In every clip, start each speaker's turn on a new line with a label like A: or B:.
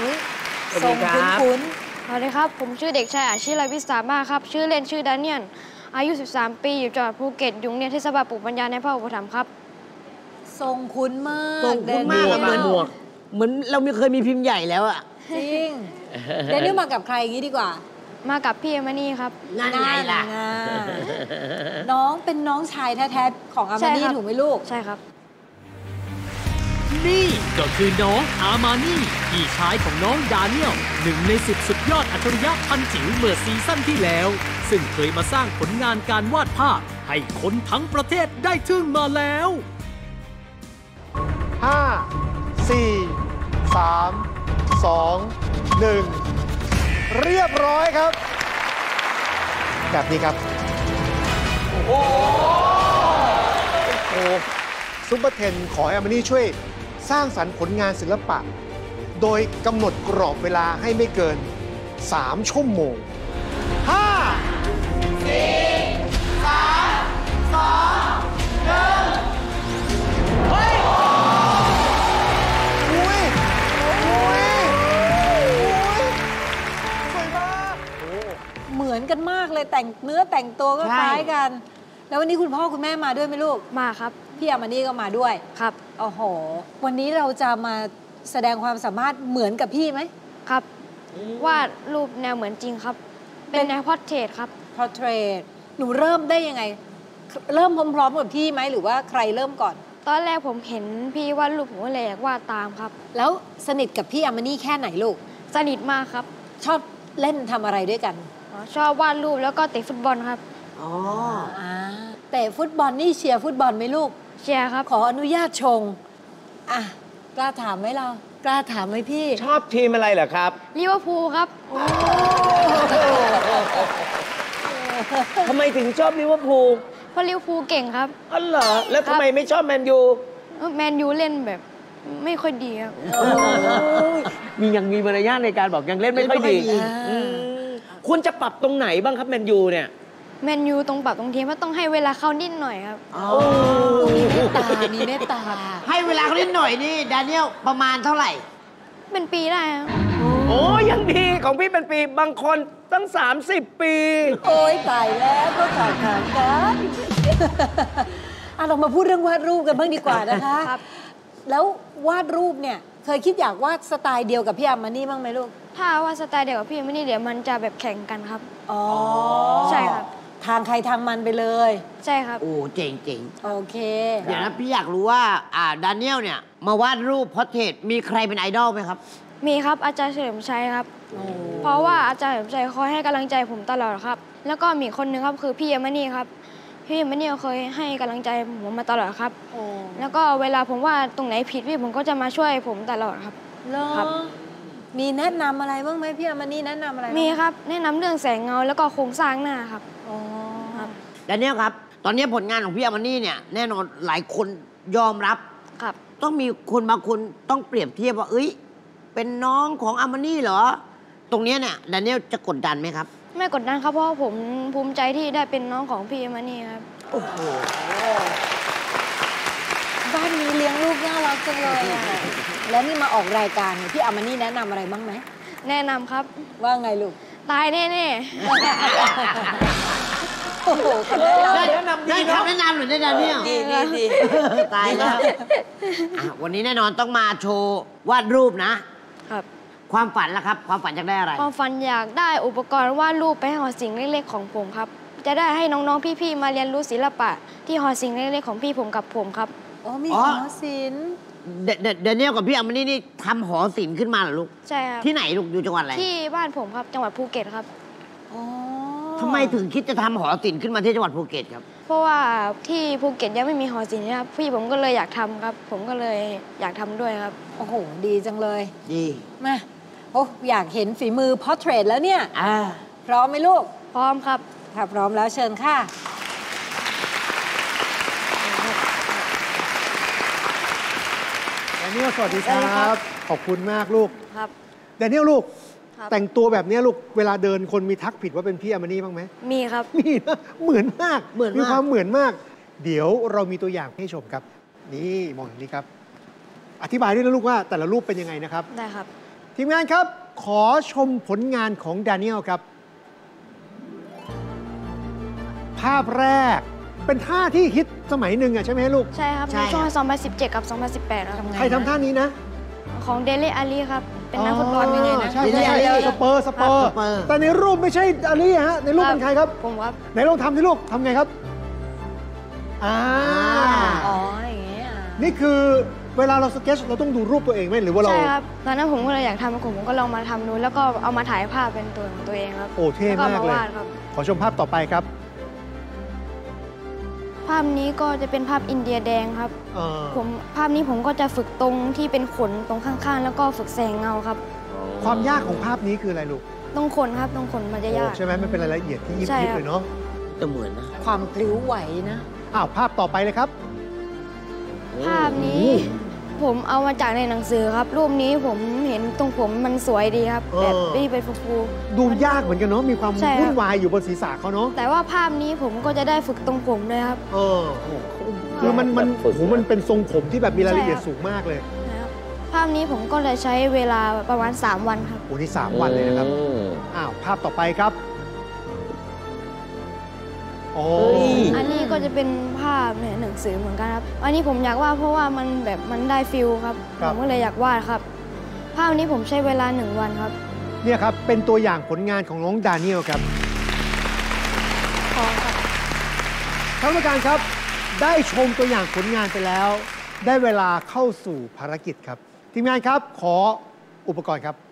A: ทรงคุ้น
B: สวัสดีครับผมชื่อเด็กชายอาชิรวิสามาครับชื่อเล่นชื่อดาเนียลอายุ13 ปีอยู่จังหวัดภูเก็ตอยู่โรงเรียนเทศบาลปลูกปัญญาในพระอุปถัมภ์ครับ
A: ทรงคุ้นมาก
C: ทรงคุ้นมากเหมือนเราเคยมีพิมพ์ใหญ่แล้วอะ
A: จริงเดนิลมากับใครอย่างนี้ดีกว่า
B: มากับพี่เอมานี่ครับ
C: นั่นไงล่ะ
A: น้องเป็นน้องชายแท้ๆของอามานี่ถูกไหมลูก
B: ใช่ครับ
D: นี่ก็คือน้องอามานี่พี่ชายของน้องดาเนียล1 ใน 10สุดยอดอัจฉริยะพันจิ๋วเมื่อซีซั่นที่แล้วซึ่งเคยมาสร้างผลงานการวาดภาพให้คนทั้งประเทศได้ทึ่งมาแล้ว
E: 5 4 3 2 1เรียบร้อยครับแบบนี้ครับโอ้โหซุปเปอร์เทนขอให้อามานี่ช่วยสร้างสรรค์ผลงานศิลปะโดยกำหนดกรอบเวลาให้ไม่เกิน3 ชั่วโมง5 4 3 2 1เฮ้ย
A: เหมือนกันมากเลยแต่งเนื้อแต่งตัวก็คล้ายกันแล้ววันนี้คุณพ่อคุณแม่มาด้วยไหมลูก
B: มาครับ
A: พี่อามานี่ก็มาด้วย
B: ครับ
A: โอ้โหวันนี้เราจะมาแสดงความสามารถเหมือนกับพี่ไหม
B: ครับวาดรูปแนวเหมือนจริงครับเป็นแนวพอร์เทรตครับ
A: พอร์เทรตหนูเริ่มได้ยังไงเริ่มพร้อมๆกับพี่ไหมหรือว่าใครเริ่มก่อน
B: ตอนแรกผมเห็นพี่วาดรูปผมก็เลยอยากวาดตามครับ
A: แล้วสนิทกับพี่อามานี่แค่ไหนลูก
B: สนิทมากครับ
A: ชอบเล่นทำอะไรด้วยกัน
B: ชอบวาดรูปแล้วก็เตะฟุตบอลครับ
A: เตะฟุตบอลนี่เชียร์ฟุตบอลไหมลูก
B: เชียร์ครับ
A: ขออนุญาตชงกล้าถามไหมเรากล้าถามไหมพี่
C: ชอบทีมอะไรเหรอครับ
B: ลิเวอร์พูลครับ
C: ทำไมถึงชอบลิเวอร์พูล
B: เพราะลิเวอร์พูลเก่งครับ
C: อ๋อเหรอแล้วทำไมไม่ชอบแมนยู
B: แมนยูเล่นแบบไม่ค่อยดีครับ
C: ยังมีมารยาทในการบอกยังเล่นไม่ค่อยดีควรจะปรับตรงไหนบ้างครับแมนยูเนี่ย
B: แมนยูตรงปรับตรงทีว่าต้องให้เวลาเขานิดหน่อยครับ
A: มีเมตตา
C: ให้เวลาเขานิดหน่อยนี่ดาเนียลประมาณเท่าไหร่
B: เป็นปีได้ครับ
C: โอ้ยังดีของพี่เป็นปีบางคนตั้ง30 ปี
A: โอ้ยตายแล้วก็ขาดกันเรามาพูดเรื่องวาดรูปกันบ้างดีกว่านะคะแล้ววาดรูปเนี่ยเคยคิดอยากวาดสไตล์เดียวกับพี่อามานี่บ้างไหมลูก
B: ถ้าวาดสไตล์เดียวกับพี่อามานี่เดี๋ยวมันจะแบบแข่งกันครับใช่ครับ
A: ทางใครทางมันไปเลย
B: ใช่ครับ
C: โอ้เจ๋ง
A: โอเค
C: เดี๋ยวนะพี่อยากรู้ว่าดาเนียลเนี่ยมาวาดรูปพอร์เทรตมีใครเป็นไอดอลไหมครับ
B: มีครับอาจารย์เฉลิมชัยครับเพราะว่าอาจารย์เฉลิมชัยคอยให้กำลังใจผมตลอดครับแล้วก็มีคนหนึ่งครับคือพี่อามานี่ครับพี่อามานี่เคยให้กำลังใจผมมาตลอดครับแล้วก็เวลาผมว่าตรงไหนผิดพี่ผมก็จะมาช่วยผมตลอดครับ
A: ครับมีแนะนำอะไรบ้างไหมพี่อามานี่แนะนำอะไร
B: มีครับแนะนำเรื่องแสงเงาแล้วก็โครงสร้างหน้าครับ
C: ครับดาเนียลครับตอนนี้ผลงานของพี่อามานี่เนี่ยแน่นอนหลายคนยอมรับ
B: ครับ
C: ต้องมีคนบางคนต้องเปรียบเทียบว่าเป็นน้องของอามานี่เหรอตรงนี้เนี่ยดาเนียลจะกดดันไหมครับ
B: ไม่กดดันครับเพราะผมภูมิใจที่ได้เป็นน้องของพี่อามานี่ครับ
C: โอ้โห
A: บ้านนี้เลี้ยงลูกน่ารักจังเลยแล้วนี่มาออกรายการพี่อามานี่แนะนำอะไรบ้างไหม
B: แนะนำครับ
A: ว่าไงลูก
B: ตายแน่
A: โอ้โห
C: แนะนำดีเนาะแนะนำหรือแนะนำเนี่ย
A: ดี
C: ตายแล้ววันนี้แน่นอนต้องมาโชว์วาดรูปนะครับความฝันล่ะครับความฝันอยากได้อะไร
B: ความฝันอยากได้อุปกรณ์วาดรูปไปให้หอศิลป์เล็กๆของผมครับจะได้ให้น้องๆพี่ๆมาเรียนรู้ศิลปะที่หอศิลป์เล็กๆของพี่ผมกับผมครับ
A: มีหอศิลป์
C: เดนิเอลกับพี่อามานี่ทำหอศิลป์ขึ้นมาเหรอลูก
B: ใช่ครับ
C: ที่ไหนลูกอยู่จังหวัดอะไร
B: ที่บ้านผมครับจังหวัดภูเก็ตครับ
C: ทำไมถึงคิดจะทำหอศิลป์ขึ้นมาที่จังหวัดภูเก็ตครับ
B: เพราะว่าที่ภูเก็ตยังไม่มีหอศิลป์ครับพี่ผมก็เลยอยากทำครับผมก็เลยอยากทำด้วยครับ
A: โอ้โหดีจังเลย
C: ดี
A: มาอยากเห็นฝีมือพอร์เทรตแล้วเนี่ยพร้อมไหมลูก
B: พร้อมครับ
A: ถ้าพร้อมแล้วเชิญค่ะ
E: ดาเนียลสวัสดีครับขอบคุณมากลูก
B: ครับ
E: ดาเนียลลูกแต่งตัวแบบนี้ลูกเวลาเดินคนมีทักผิดว่าเป็นพี่อามานี่บ้างไหม
B: มีครับ
E: มีนะเหมือนมากมีความเหมือนมากเดี๋ยวเรามีตัวอย่างให้ชมครับนี่มองอย่างนี้ครับอธิบายด้วยนะลูกว่าแต่ละรูปเป็นยังไงนะครับ
B: ได้ครับ
E: ทีมงานครับขอชมผลงานของดานิเอลครับ ภาพแรกเป็นท่าที่ฮิตสมัยหนึ่งอะใช่ไหมลูก
B: ใช่ครับ
C: ใช่
B: ในช่วง 2017 กับ 2018 ครับ
E: ใครทำท่านี้นะ
B: ของเดลี่อาลีครับ เป็นนักฟุตบอล
A: ยังไงนะ
E: ใช่ใช่ใช่สเปอร์
C: สเปอร์
E: แต่ในรูปไม่ใช่อาลีฮะในรูปเป็นใครครับ
B: ผมครับ
E: ไหนลองทำสิลูกทำไงครับอ่า
A: อ๋ออย่างเงี้ย
E: นี่คือเวลาเราสเก็ตเราต้องดูรูปตัวเองไหมหรือว่าเรา
B: ใช่ครับ ตอนนั้นผมก็เลยอยากทำผมก็ลองมาทำดูแล้วก็เอามาถ่ายภาพเป็นตัวของตัวเองครับ
E: โอ้เท่
B: แล้วก็
E: มาก
B: มา
E: เลยว
B: าดครับ
E: ขอชมภาพต่อไปครับ
B: ภาพนี้ก็จะเป็นภาพอินเดียแดงครับ
E: เอ่อ
B: ภาพนี้ผมก็จะฝึกตรงที่เป็นขนตรงข้างๆ แล้วก็ฝึกแสงเงาครับ
E: ความยากของภาพนี้คืออะไรลูก
B: ตรงขนครับตรงขนมันจะยาก
E: ใช่ไหมมันเป็นรายละเอียดที่ยิบ
B: ใช่
E: ยิบ
B: ครับ
E: เลยเนาะ
C: จะเหมือนนะ
A: ความพลิ้วไหวนะ
E: อ้าวภาพต่อไปเลยครับ
B: ภาพนี้ผมเอามาจากในหนังสือครับ รูปนี้ผมเห็นตรงผมมันสวยดีครับ
E: เออ
B: แบบนี่เป็นฟู
E: ดูยากเหมือนกันเนาะมีความ
B: ใช่ครับ
E: วุ่นวายอยู่บนศีรษะเขาเนาะ
B: แต่ว่าภาพนี้ผมก็จะได้ฝึกตรงผมเลยครับ
E: เออคือมันโอ้โหมันเป็นทรงผมที่แบบมีรายละเอียด
B: ใช่ครับ
E: สูงมากเลย
B: นะครับภาพนี้ผมก็เลยใช้เวลาประมาณ 3 วันครับ
E: โอ้นี่3 วันเลยนะครับอ้าวภาพต่อไปครับโอ้
B: อันนี้ก็จะเป็นภาพในหนังสือเหมือนกันครับ อันนี้ผมอยากวาดเพราะว่ามันแบบมันได้ฟิลครับ ผมก็เลยอยากวาดครับ ภาพนี้ผมใช้เวลา1 วันครับ
E: เนี่ยครับเป็นตัวอย่างผลงานของน้องดานิเอลครับ
B: พอครับ
E: ท่านผู้การครับได้ชมตัวอย่างผลงานไปแล้ว ได้เวลาเข้าสู่ภารกิจครับทีมงานครับขออุปกรณ์ครับ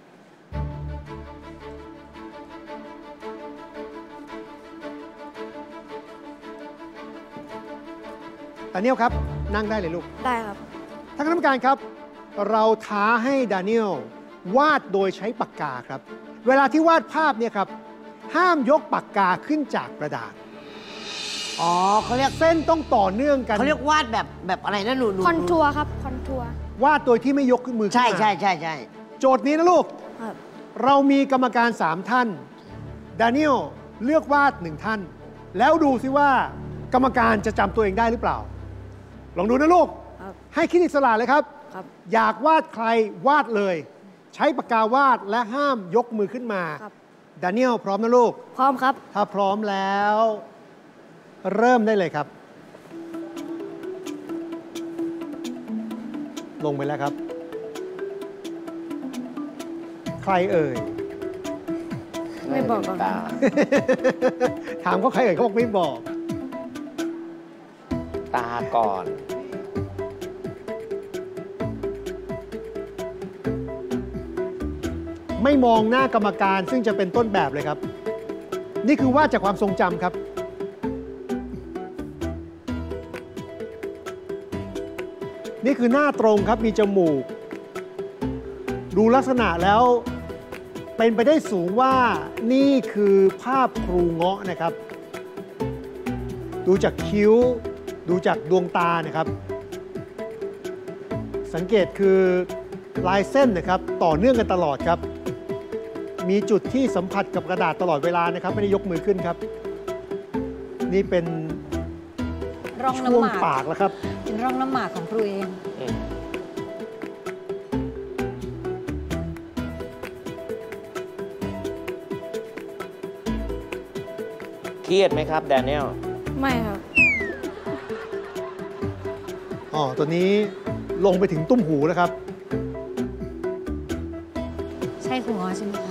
E: ดานิเอลครับนั่งได้เลยลูก
B: ได้ครับ
E: ท่านคณะกรรมการครับ เราท้าให้ดานิเอลวาดโดยใช้ปากกาครับ เวลาที่วาดภาพเนี่ยครับห้ามยกปากกาขึ้นจากกระดาษ
C: อ๋อเขาเรียก
E: เส้นต้องต่อเนื่องกัน
C: เขาเรียกวาดแบบอะไรนะหนู
B: คอนทัวร์ครับ คอนทัวร์
E: วาดโดยที่ไม่ยกขึ้นมือขึ้น
C: ใช่
E: มา
C: ใช่ใช่ใช่
E: โจทย์นี้นะลูก
B: ครับ
E: เรามีกรรมการ 3 ท่านดานิเอลเลือกวาด 1 ท่าน แล้วดูซิว่ากรรมการจะจำตัวเองได้หรือเปล่า ลองดูนะลูก
B: ครับ
E: ให้คิดอิสระเลยครับ
B: ครับ
E: อยากวาดใครวาดเลย ใช้ปากกาวาดและห้ามยกมือขึ้นมา
B: ครับ
E: ดานิเอลพร้อมนะลูก
B: พร้อมครับ
E: ถ้าพร้อมแล้ว เริ่มได้เลยครับ ลงไปแล้วครับ ใครเอ่ย
B: ไม่บอกก่อนครับ
E: ถามเขาใครเอ่ยเขาบอกไม่บอก
F: ตาก่อน
E: ไม่มองหน้ากรรมการซึ่งจะเป็นต้นแบบเลยครับ นี่คือวาดจากความทรงจำครับ นี่คือหน้าตรงครับมีจมูก ดูลักษณะแล้วเป็นไปได้สูงว่านี่คือภาพครูเงาะนะครับ ดูจากคิ้ว ดูจากดวงตานะครับ สังเกตคือลายเส้นนะครับต่อเนื่องกันตลอดครับ มีจุดที่สัมผัสกับกระดาษตลอดเวลานะครับ ไม่ได้ยกมือขึ้นครับ นี่เป็น
A: ร่อง
E: ช่ว
A: น้ำ
E: ง
A: หมาก
E: ปากแล้วครับ
A: เป็นร่องน้ำหมากของครูเอง
F: เครียดไหมครับแดเนียล
B: ไม่ครับ
E: อ๋อ ตัวนี้ลงไปถึงตุ้มหูแล้วครับ
A: ใช่ครูง้อใช่ไหมคะ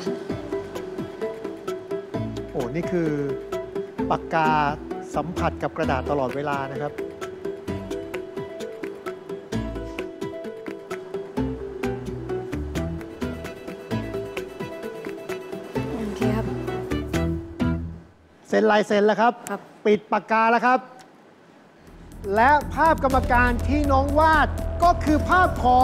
E: โอ้ นี่คือปากกาสัมผัสกับกระดาษตลอดเวลานะครับ
B: โอเคครับ
E: เซ็นลายเซ็นแล้วครับ
B: ครับ
E: ปิดปากกาแล้วครับ และภาพกรรมการที่น้องวาดก็คือภาพของ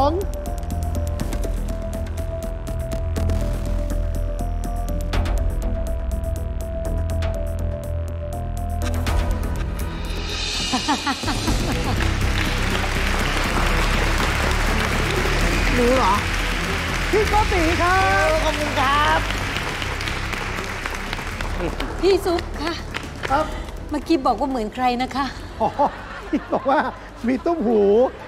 C: รู้เหรอ
E: พี่โกติครับ
C: ขอบคุณครับ
A: พี่ซุปค่ะ
E: ครับ
A: เมื่อกี้บอกว่าเหมือนใครนะคะ
E: อ๋อที่บอกว่ามีตุ้มหู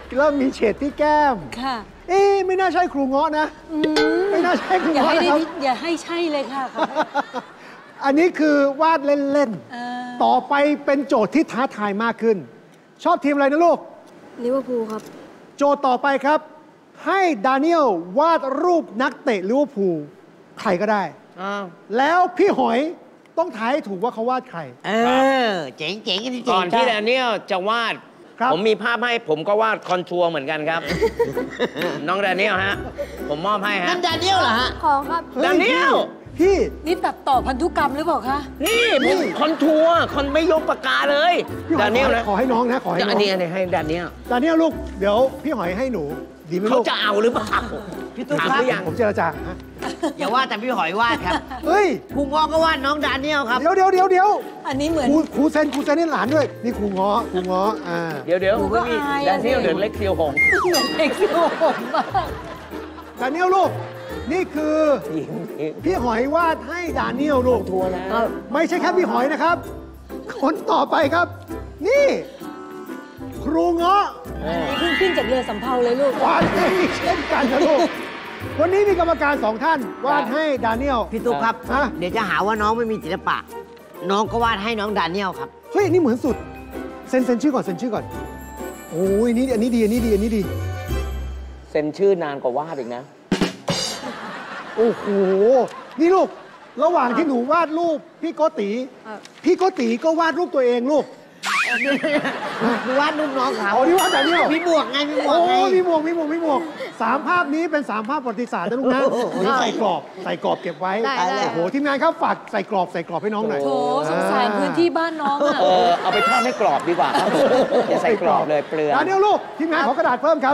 E: เริ่มมีเฉดที่แก้ม
A: ค่ะ
E: ไม่น่าใช่ครูเงาะนะไม่น่าใช่ครู
A: อย่า
E: เงาะ
A: ให้
E: นะครับ
A: อย่าให้ใช่เลยค่ะ
E: อันนี้คือวาดเล่น
A: ๆ
E: ต่อไปเป็นโจทย์ที่ท้าทายมากขึ้น ชอบทีมอะไรนะลูก
B: ลิเวอร์พูลครับ
E: โจทย์ต่อไปครับ ให้ดานิเอลวาดรูปนักเตะลิเวอร์พูลใครก็ได้ แล้วพี่หอยต้องทายให้ถูกว่าเขาวาดใคร
C: เจ๋งๆกันจริง
F: ก่อนที่แดเนียลจะวาด
E: ครับ
F: ผมมีภาพให้ผมก็วาดคอนทัวร์เหมือนกันครับ น้องแดเนียลฮะ ผมมอบให้
C: นั่
F: ฮะ
C: นดาเนียลเหรอฮะ
B: ของครับ
E: ฮ้
F: ดานิเอล
E: พี่
A: นี่ตัดต่อพันธุกรรมหรือเปล่าคะ
F: นี่ผมคอนทัวร์คอนไม่ยกปากกาเลย
E: พี่หอ
F: ดาย เนียลนะ
E: ขอให้น้องนะ ขอให้น้
F: อั
E: อนง
F: นี้ให้ดาเนียล
E: ดานิเอลลูก เดี๋ยวพี่หอยให้หนู ดีไหม
F: เขา
E: ลูก
F: จะเอาหรือเปล่า
C: พี่ตุ๊ก
F: ถาม
C: ครับ
F: หรือยัง
E: ผมเจรจาฮะ
C: อย่าว่าแต่พี่หอยวาดครับ
E: เฮ้ย
C: ครูงอก็วาดน้องดาเนียลครับ
E: เดี๋ยว
A: อันนี้เหมือน
E: ครูเซนนี่หลานด้วย นี่ครูเงาะ
F: เดี๋ยว
A: หนูก็อายอะ
F: ดาเนียล
A: สิ
F: เดือนเล็กเซียวหง
A: เหมือนเด็กที่ผมมาก
E: ดานิเอลลูก นี่คือพี่หอยวาดให้ดานิเอลลูก
F: ทัวร์นะ
E: ไม่ใช่แค่พี่หอยนะครับ คนต่อไปครับ นี่ ครูเงาะ
A: เพิ่งขึ้นจากเรือสำเภาเลยลูก
E: วาดให้เช่นกันนะลูก วันนี้มีกรรมการสองท่านวาดให้ดานิเอล
C: พี่ตุ๊กครับ
E: ฮะ
C: เดี๋ยวจะหาว่าน้องไม่มีศิลปะ น้องก็วาดให้น้องดาเนียลครับ
E: เฮ้ยอันนี่เหมือนสุด เซ็นชื่อก่อนเซ็นชื่อก่อน โอ้ยอันนี้ดี
F: เซ็นชื่อนานกว่าวาดอีกนะ
E: โอ้โห นี่ลูก ระหว่างที่หนูวาดรูปพี่โกติ
B: ครับ
E: พี่โกติก็วาดรูปตัวเองลูก
C: ดูวาดรูปน้องเขา
E: เอานี่วาดแต่เนี่ย
C: มีบวกไง มีบว
E: โอ้
C: กไง
E: มีหมวกสามภาพนี้เป็นสามภาพประวัติศาสตร์นะลูกนะนี่ใส่กรอบเก็บไว้
B: ได้
E: โอ้โหทีมงานครับฝากใส่กรอบให้น้องหน่อย
A: โถสงสารพื้นที่บ้านน้องอ่ะ
F: เอาไปทอดให้กรอบดีกว่าครับผมอย่าใส่กรอบเลยเปลือง
E: ดาเนียลลูกทีมงานขอกระดาษเพิ่มครับ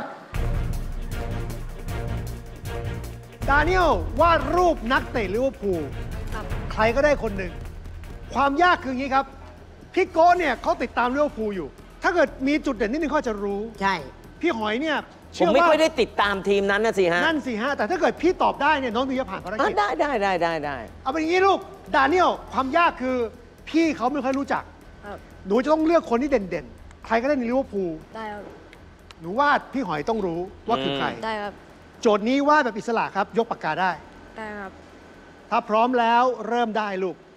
E: ดาเนียลวาดรูปนักเตะลิเวอร์พูลใครก็ได้คนหนึ่ง ความยากคืออย่างนี้ครับ พี่โก้เนี่ยเขาติดตามลิเวอร์พูลอยู่ ถ้าเกิดมีจุดเด่นนิดนึงเขาจะรู้
C: ใช่
E: พี่หอยเนี่ย
F: ผม
E: เชื่อ
F: ไม่
E: ว่า
F: ค่อยได้ติดตามทีมนั้นนะสิฮะ
E: นั่นสิฮะ แต่ถ้าเกิดพี่ตอบได้เนี่ยน้องถึงจะผ่านภารกิจ
F: ได้
E: เอาเป็นอย่างนี้ลูก ดาเนียลความยากคือพี่เขาไม่ค่อยรู้จัก
B: ครับ
E: หนูจะต้องเลือกคนที่เด่นๆ ใครก็ได้ในลิเวอร์พูล
B: ได้ครับ
E: หนูวาดพี่หอยต้องรู้ว่าคือใคร
B: ได้ครับ
E: โจทย์นี้วาดแบบอิสระครับ ยกปากกาได้
B: ได้ครับ
E: ถ้าพร้อมแล้วเริ่มได้ลูก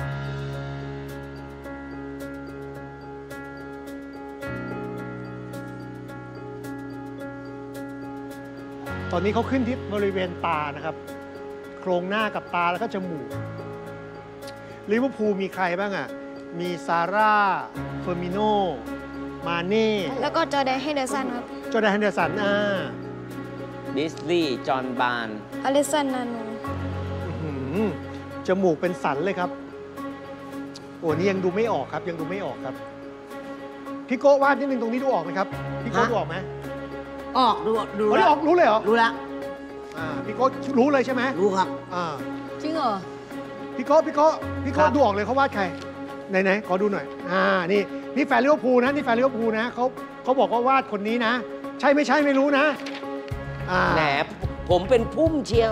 E: ตอนนี้เขาขึ้นที่บริเวณตานะครับ โครงหน้ากับตาแล้วก็จมูกลิเวอร์พูลมีใครบ้างอ่ะ มีซาร่า เฟอร์มิโน มาเน่
B: แล้วก็จอร์แดนเฮนเดอร์สันครับ
E: จอร์แดน เฮนเดอร์สัน
F: ดิสลีย์จอห์นบาร์น
B: อลิสันนาโน
E: จมูกเป็นสันเลยครับ โอ้นี่ยังดูไม่ออกครับ ยังดูไม่ออกครับ พี่โก้วาดนิดนึงตรงนี้ดูออกไหมครับ พี่โก้
C: ฮะ
E: ดูออกไหม
C: ออกดู
E: อ๋อ
C: แล้
E: นี่
C: ว
E: ออกรู้เลยเหรอ
C: รู้แล้ว
E: พี่โก้รู้เลยใช่ไหม
C: รู้ครับ
E: อ่า
A: จริงเหรอ
E: พี่โก้
C: ครับ
E: ดูออกเลยเขาวาดใครไหนขอดูหน่อยนี่แฟนลิเวอร์พูลนะนี่แฟนลิเวอร์พูลนะเขาบอกว่าวาดคนนี้นะ ใช่ไม่ใช่ไม่รู้นะ
F: แหนผมเป็นพุ่มเชียว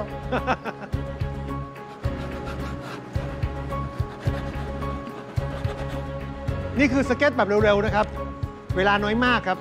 E: นี่คือสเก็ตแบบเร็วๆนะครับ เวลาน้อยมากครับ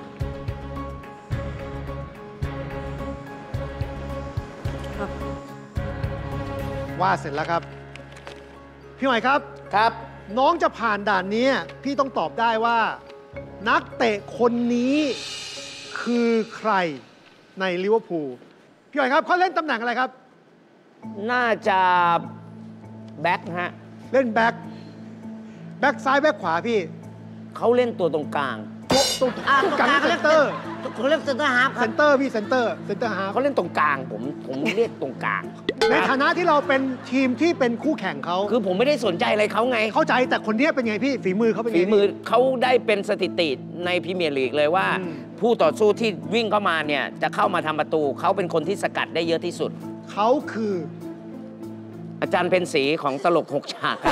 E: วาดเสร็จแล้วครับ พี่หมายครับ
F: ครับ
E: น้องจะผ่านด่านนี้พี่ต้องตอบได้ว่า นักเตะคนนี้คือใครในลิเวอร์พูลพี่หมายครับเขาเล่นตำแหน่งอะไรครับ
F: น่าจะแบ็คฮะ
E: เล่นแบ็คซ้ายแบ็คขวาพี่
F: เขาเล่นตัวตรงกลาง
E: ตรงกลางเซนเตอร์
C: เขาเรียกเซนเตอร์ฮาร์ฟค
E: เซ
C: รับ
E: นเตอร์พี่เซนเตอร์ฮาร์ฟ
F: เขาเล่นตรงกลางผมเรียกตรงกลาง
E: ในฐานะที่เราเป็นทีมที่เป็นคู่แข่งเขา
F: คือผมไม่ได้สนใจอะไรเขาไง
E: เข้าใจแต่คนนี้เป็นไงพี่ฝีมือเขาเป็นไง
F: ฝี
E: พี่
F: มือเขาได้เป็นสถิติในพรีเมียร์ลีกเลยว่า
E: อืม
F: ผู้ต่อสู้ที่วิ่งเข้ามาเนี่ยจะเข้ามาทำประตูเขาเป็นคนที่สกัดได้เยอะที่สุด
E: เขาคือ
F: อาจารย์เป็นสีของตลก6ฉากครับ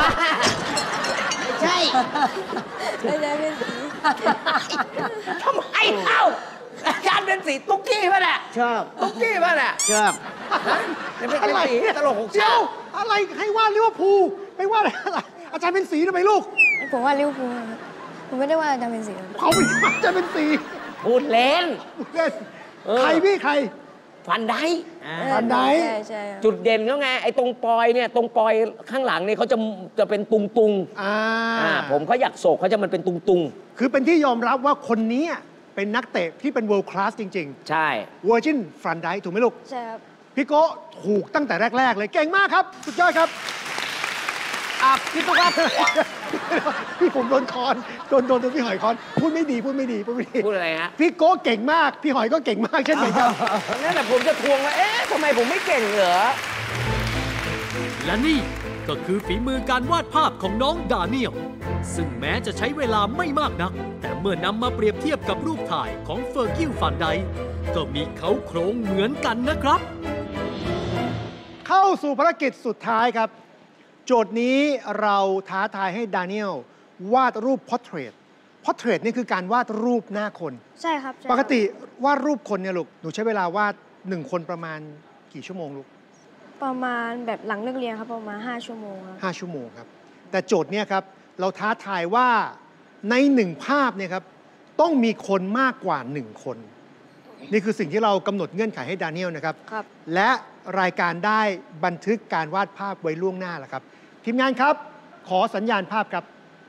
C: ใช่
B: ได้ได้เป็นสี
F: ทำไมเอ้าอาจารย์เป็นสีตุ๊กกี้ป่ะเนี่ย
C: ชอบ
F: ตุ๊กกี้ป่ะเนี่ย
C: ชอบ
F: จะเป็นสีตลก6
E: เดี๋
F: ฉาย ก
E: วอะไรให้วาดลิเวอร์พูลไปวาดอะไรอาจารย์เป็นสีทำไมลูก
B: ผมว่าลิเวอร์พูลครับผมไม่ได้ว่าอาจารย์เป็นสีครับ
E: เขาไม่ได้ว่าอาจารย์เป็นสี
F: พูดเล่น
E: ใครพี่ใคร
F: ฟันได้
E: ฟันได
B: ใช่ใช่ครับ
F: จุดเด่นเขาไงไอ้ตรงปลอยเนี่ยตรงปลอยข้างหลังเนี่ยเขาจะเป็นตุงผมเขาอยากโศกเขาจะมันเป็นตุง
E: คือเป็นที่ยอมรับว่าคนนี้เป็นนักเตะที่เป็น world class จริง
F: ๆ ใช่
E: ๆ Virgin Van Dijk ถูกไหมลูก
B: ใช่ครับ
E: พี่โก้ถูกตั้งแต่แรก ๆ เลยเก่งมากครับ สุดยอดครับ
F: พี่ตุ๊กครับ
E: พี่ผมโดนคอนโดนพี่หอยคอนพูดไม่ดี
F: พูดอะไรฮะ
E: พี่โก้เก่งมาก พี่หอยก็เก่งมากเช่นเดียวกัน
F: นั่นแหละผมจะทวงว่าทำไมผมไม่เก่งเหรอ
D: และนี่ก็คือฝีมือการวาดภาพของน้องดาเนียลซึ่งแม้จะใช้เวลาไม่มากนัก แต่เมื่อนำมาเปรียบเทียบกับรูปถ่ายของเฟอร์กิลฟันไดค์ก็มีเขาโครงเหมือนกันนะครับ
E: เข้าสู่ภารกิจสุดท้ายครับ โจทย์นี้เราท้าทายให้ดาเนียลวาดรูป portrait นี่คือการวาดรูปหน้าคน
B: ใช่ครับใช่ครับ
E: ปกติวาดรูปคนเนี่ยลูก หนูใช้เวลาวาด1 คนประมาณกี่ชั่วโมงลูก
B: ประมาณแบบหลังเลิกเรียนครับประมาณ5 ชั่วโมงครับ
E: 5 ชั่วโมงครับ แต่โจทย์เนี่ยครับ เราท้าทายว่าใน1 ภาพเนี่ยครับต้องมีคนมากกว่า1 คน นี่คือสิ่งที่เรากำหนดเงื่อนไขให้ดาเนียลนะครับ
B: ครับ
E: และรายการได้บันทึกการวาดภาพไว้ล่วงหน้าแล้วครับ ทีมงานครับ ขอสัญญาณภาพครับ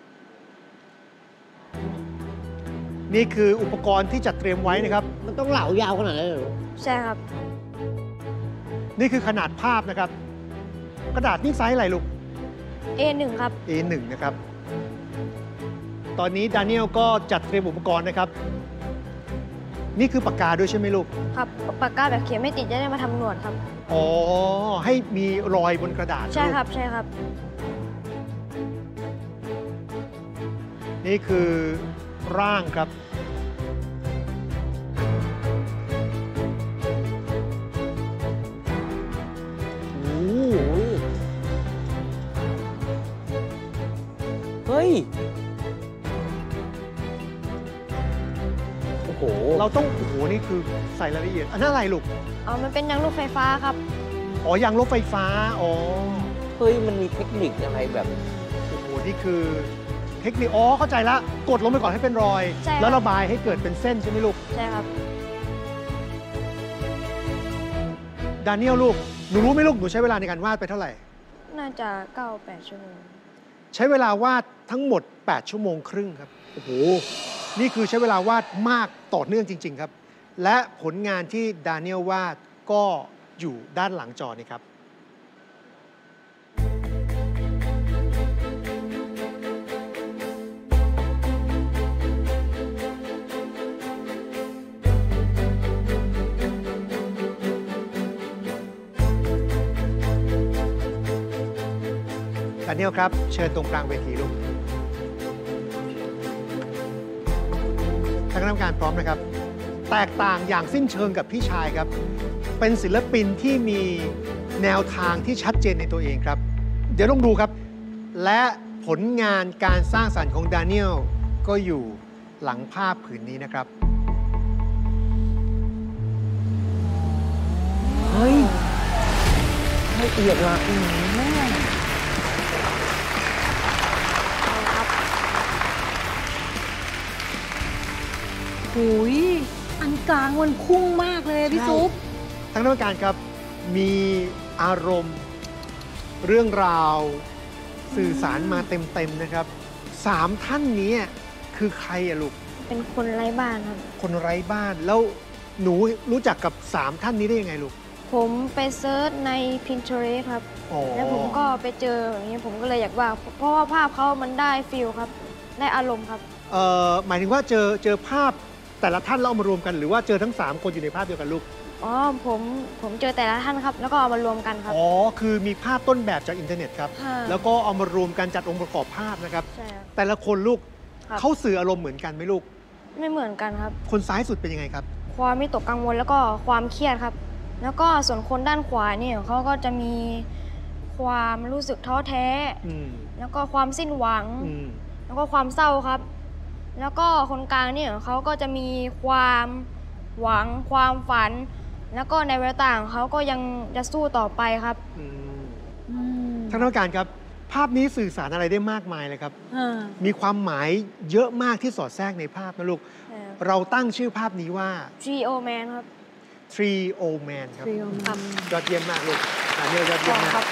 E: นี่คืออุปกรณ์ที่จัดเตรียมไว้นะครับ
C: มันต้องเหลายาวขนาดนั้นเลยเหรอ
B: ใช่ครับ
E: นี่คือขนาดภาพนะครับ กระดาษนี่ไซส์อะไรลูก
B: A1 ครับ
E: A1 นะครับ ตอนนี้ดาเนียลก็จัดเตรียมอุปกรณ์นะครับ นี่คือปากกาด้วยใช่ไหมลูก
B: ครับปากกาแบบเขียนไม่ติดจะได้มาทำหนวดครับ
E: อ๋อ ให้มีรอยบนกระดาษ
B: ใช่
E: ลูก
B: ครับใช่ครับ
E: นี่คือร่างครับ
F: โอ้โหเฮ้ย โอ้โห
E: เราต้อง โอ้โห นี่คือใส่รายละเอียด อันนั้นอะไรลูก
B: อ๋อ มันเป็นยางลูกไฟฟ้าครับ
E: อ๋อ ยางลบไฟฟ้า อ๋อ
F: เฮ้ย มันมีเทคนิคอะไรแบบ
E: โอ้โห นี่คือเทคนิค อ๋อ เข้าใจละ กดลงไปก่อนให้เป็นรอย
B: ใช่ครับ
E: แล้วระบายให้เกิดเป็นเส้นใช่ไหมลูก
B: ใช่ครับ
E: ดาเนียลลูก หนูรู้ไหมลูก หนูใช้เวลาในการวาดไปเท่าไหร่
B: น่าจะ9-8 ชั่วโมง
E: ใช้เวลาวาดทั้งหมด 8 ชั่วโมงครึ่งครับ โอ้โห นี่คือใช้เวลาวาดมากต่อเนื่องจริง ๆ ครับ และผลงานที่ดาเนียลวาดก็อยู่ด้านหลังจอนี่ครับ ดาเนียลครับ เชิญตรงกลางเวทีลูกทางคณะกรรมการพร้อมนะครับ แตกต่างอย่างสิ้นเชิงกับพี่ชายครับ เป็นศิลปินที่มีแนวทางที่ชัดเจนในตัวเองครับ เดี๋ยวลองดูครับ และผลงานการสร้างสรรค์ของดาเนียลก็อยู่หลังภาพผืนนี้นะครับ
F: เฮ้ยละเอียดว่ะ
A: หุยอันกลางมันพุ่งมากเลยพี่ซุป
E: ทางคณะกรรมการครับ มีอารมณ์เรื่องราวสื่อสารมาเต็มๆนะครับ 3 ท่านนี้คือใครอะลูก
B: เป็นคนไร้บ้านครับ
E: คนไร้บ้าน แล้วหนูรู้จักกับ 3 ท่านนี้ได้ยังไงลูก
B: ผมไปเซิร์ชใน Pinterest ครับ
E: อ๋อ
B: แล้วผมก็ไปเจออย่างนี้ผมก็เลยอยากว่าดเพราะว่าภาพเขามันได้ฟีลครับ ได้อารมณ์ครับ
E: หมายถึงว่าเจอภาพแต่ละท่านแล้วเอามารวมกัน หรือว่าเจอทั้ง 3 คนอยู่ในภาพเดียวกันลูก
B: อ๋อ ผมเจอแต่ละท่านครับ แล้วก็เอามารวมกันครับ
E: อ๋อ คือมีภาพต้นแบบจากอินเทอร์เน็ตครับ
B: ค่ะ
E: แล้วก็เอามารวมกันจัดองค์ประกอบภาพนะครับ
B: ใช่ครับ
E: แต่ละคนลูก
B: ครับ
E: เขาสื่ออารมณ์เหมือนกันไหมลูก
B: ไม่เหมือนกันครับ
E: คนซ้ายสุดเป็นยังไงครับ
B: ความไม่ตกกังวลแล้วก็ความเครียดครับ แล้วก็ส่วนคนด้านขวาเนี่ยเขาก็จะมีความรู้สึกท้อแท้
E: อืม
B: แล้วก็ความสิ้นหวัง
E: อืม
B: แล้วก็ความเศร้าครับ แล้วก็คนกลางเนี่ยเขาก็จะมีความหวังความฝัน แล้วก็ในเวลาต่างเขาก็ยังจะสู้ต่อไปครับ
E: อืม
A: อืม
E: ท่านกรรมการครับภาพนี้สื่อสารอะไรได้มากมายเลยครับ มีความหมายเยอะมากที่สอดแทรกในภาพนะลูก เราตั้งชื่อภาพนี้ว่า
B: Trio Man ครับ
E: Trio Man ครับ
A: Trio Man
E: ยอดเยี่ยมมากลูกดาเนียลยอดเยี่ยมมาก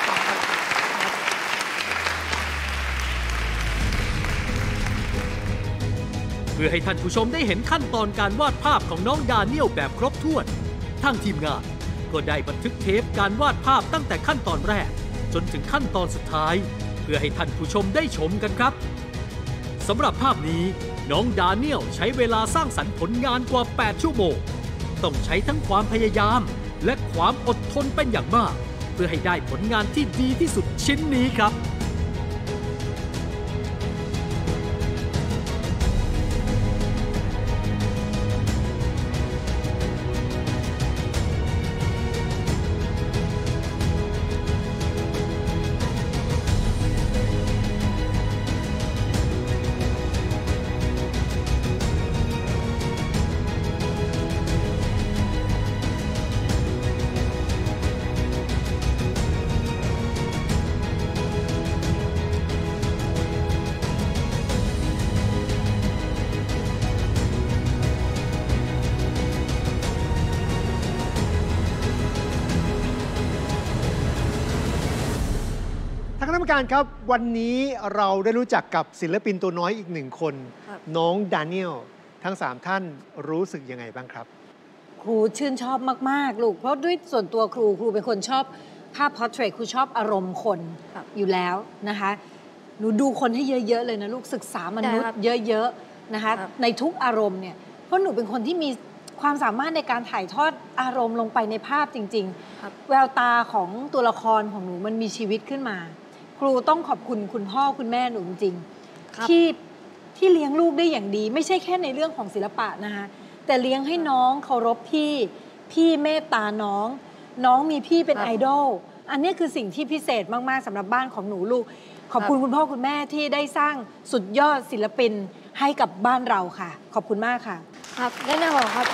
D: เพื่อให้ท่านผู้ชมได้เห็นขั้นตอนการวาดภาพของน้องดาเนียลแบบครบถ้วนทางทีมงานก็ได้บันทึกเทปการวาดภาพตั้งแต่ขั้นตอนแรกจนถึงขั้นตอนสุดท้ายเพื่อให้ท่านผู้ชมได้ชมกันครับสำหรับภาพนี้น้องดาเนียลใช้เวลาสร้างสรรค์ผลงานกว่า 8 ชั่วโมงต้องใช้ทั้งความพยายามและความอดทนเป็นอย่างมากเพื่อให้ได้ผลงานที่ดีที่สุดชิ้นนี้ครับ
E: ท่านคณะกรรมการครับวันนี้เราได้รู้จักกับศิลปินตัวน้อยอีกหนึ่งคน น้องดาเนียลทั้ง3ท่านรู้สึกยังไงบ้างครับ
A: ครูชื่นชอบมากๆลูกเพราะด้วยส่วนตัวครูเป็นคนชอบภาพพอร์เทรตครูชอบอารมณ์คนอยู่แล้วนะคะหนูดูคนให้เยอะๆเลยนะลูกศึกษามนุษย์เยอะๆนะคะในทุกอารมณ์เนี่ยเพราะหนูเป็นคนที่มีความสามารถในการถ่ายทอดอารมณ์ลงไปในภาพจริงๆแววตาของตัวละครของหนูมันมีชีวิตขึ้นมาครูต้องขอบคุณคุณพ่อคุณแม่หนูจริงๆที่เลี้ยงลูกได้อย่างดีไม่ใช่แค่ในเรื่องของศิลปะนะคะแต่เลี้ยงให้น้องเคารพพี่เมตตาน้องมีพี่เป็นไอดอลอันนี้คือสิ่งที่พิเศษมากๆสำหรับบ้านของหนูลูกขอบคุณคุณพ่อคุณแม่ที่ได้สร้างสุดยอดศิลปินให้กับบ้านเราค่ะขอบคุณมากค่ะ
B: ครับได้แน่นอนครับ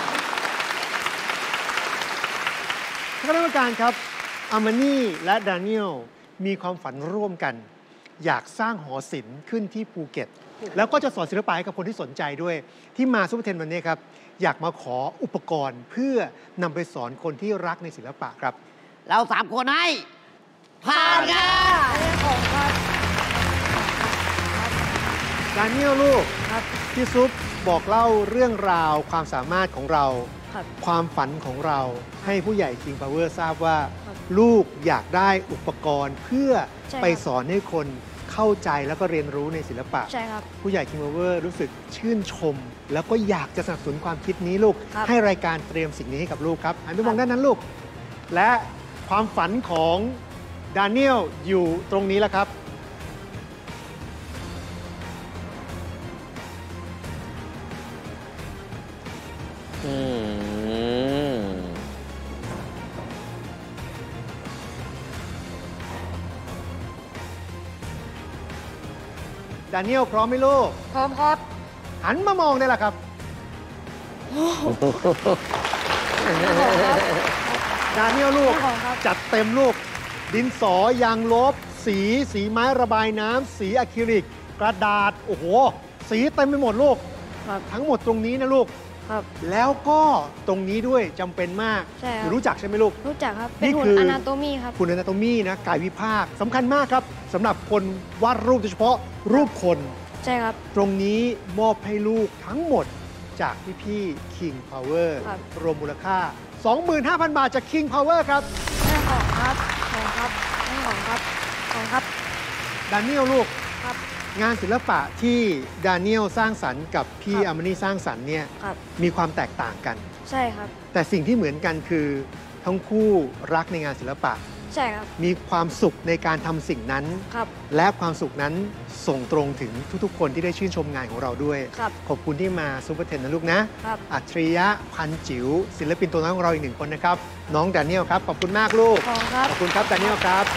E: ท่านคณะกรรมการครับอามานี่และดาเนียลมีความฝันร่วมกันอยากสร้างหอศิลป์ขึ้นที่ภูเก็ตแล้วก็จะสอนศิลปะให้กับคนที่สนใจด้วยที่มาซุปเปอร์เทนวันนี้ครับอยากมาขออุปกรณ์เพื่อนำไปสอนคนที่รักในศิลปะครับ
C: เรา3 คนให้ผ่านค่ะ
E: ดาเนียลลูกพี่ซุปบอกเล่าเรื่องราวความสามารถของเราความฝันของเราให้ผู้ใหญ่ King Power ทราบว่าลูกอยากได้อุปกรณ์เพื่อไปสอนให้คนเข้าใจแล้วก็เรียนรู้ในศิลปะ
B: ใช่ครับ
E: ผู้ใหญ่ King Power รู้สึกชื่นชมแล้วก็อยากจะสนับสนุนความคิดนี้ลูกให้รายการเตรียมสิ่งนี้ให้กับลูกครับหันไปมองด้านนั้นลูกและความฝันของดาเนียลอยู่ตรงนี้แล้วครับดาเนียลพร้อมไหมลูก
A: พร้อมครับ
E: หันมามองได้แล้วครับดาเนียลลูกจัดเต็มลูกดินสอยางลบสีไม้ระบายน้ำสีอะคริลิกกระดาษโอ้โหสีเต็มไปหมดลูกทั้งหมดตรงนี้นะลูกแล้วก็ตรงนี้ด้วยจำเป็นมากรู้จักใช่ไหมลูก
B: รู้จักครับเป็นหุ่นอนาโตมีครับ
E: หุ่นอนาโตมีนะกายวิภาคสำคัญมากครับสำหรับคนวาดรูปโดยเฉพาะรูปคน
B: ใช่ครับ
E: ตรงนี้มอบให้ลูกทั้งหมดจากพี่ๆ King Power รวมมูลค่า 25,000 บาทจาก King Power ครับ
B: ได้ของครับของครับได้ของครับของครับ
E: ดาเนียลลูกงานศิลปะที่ดาเนียลสร้างสรรค์กับพี่อามานี่สร้างสรรค์เนี่ยมีความแตกต่างกัน
B: ใช่ครับ
E: แต่สิ่งที่เหมือนกันคือทั้งคู่รักในงานศิลปะ
B: ใช่ครับ
E: มีความสุขในการทำสิ่งนั้นและความสุขนั้นส่งตรงถึงทุกๆคนที่ได้ชื่นชมงานของเราด้วยขอบคุณที่มาซุปเปอร์เทนนะลูกนะอัจฉริยะพันจิ๋วศิลปินตัวน้อยของเราอีก1 คนนะครับน้องดาเนียลครับขอบคุณมากลูกขอบคุณครับดาเนียลครับ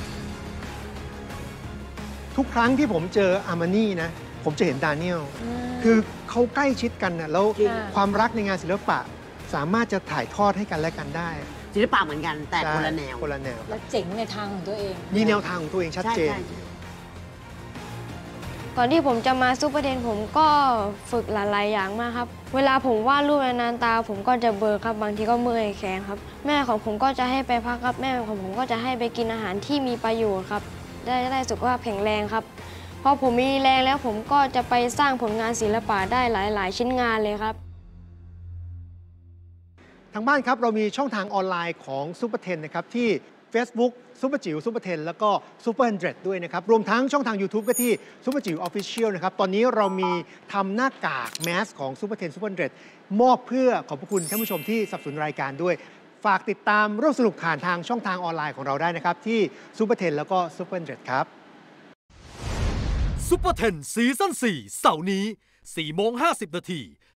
E: ทุกครั้งที่ผมเจออามานี่นะผมจะเห็นดาเนียลคือเขาใกล้ชิดกันนะแล้ว
C: จริง
E: ความรักในงานศิลปะสามารถจะถ่ายทอดให้กันและกันได้
C: ศิลปะเหมือนกันแต่คนละแนว
E: คนละแนว
A: และเจ๋งในทางของตัวเอง
E: มีแนวทางของตัวเองชัดเจน
C: ใช่
B: ก่อนที่ผมจะมาซูเปอร์เทนผมก็ฝึกหลายๆอย่างมากครับ เวลาผมวาดรูปนานๆตาผมก็จะเบลอครับ บางทีก็เมื่อยแขนครับ แม่ของผมก็จะให้ไปพักครับ แม่ของผมก็จะให้ไปกินอาหารที่มีประโยชน์ครับ ได้สุขภาพแข็งแรงครับ พอผมมีแรงแล้วผมก็จะไปสร้างผลงานศิลปะได้หลายๆชิ้นงานเลยครับ
E: ทางบ้านครับ เรามีช่องทางออนไลน์ของซูเปอร์เทนนะครับที่ Facebook ซูเปอร์จิ๋วซูเปอร์เทนแล้วก็ซูเปอร์100ด้วยนะครับ รวมทั้งช่องทาง YouTube ก็ที่ซูเปอร์จิ๋วออฟฟิเชียลนะครับ ตอนนี้เรามีทำหน้ากากแมสของซูเปอร์เทนซูเปอร์100มอบเพื่อขอบพระคุณท่านผู้ชมที่สนับสนุนรายการด้วย ฝากติดตามร่วมสนุกผ่านทางช่องทางออนไลน์ของเราได้นะครับที่ซูเปอร์เทนแล้วก็ซูเปอร์100ครับ
D: ซุปเปอร์เทนซีซั่น4เสาร์นี้4:50 น.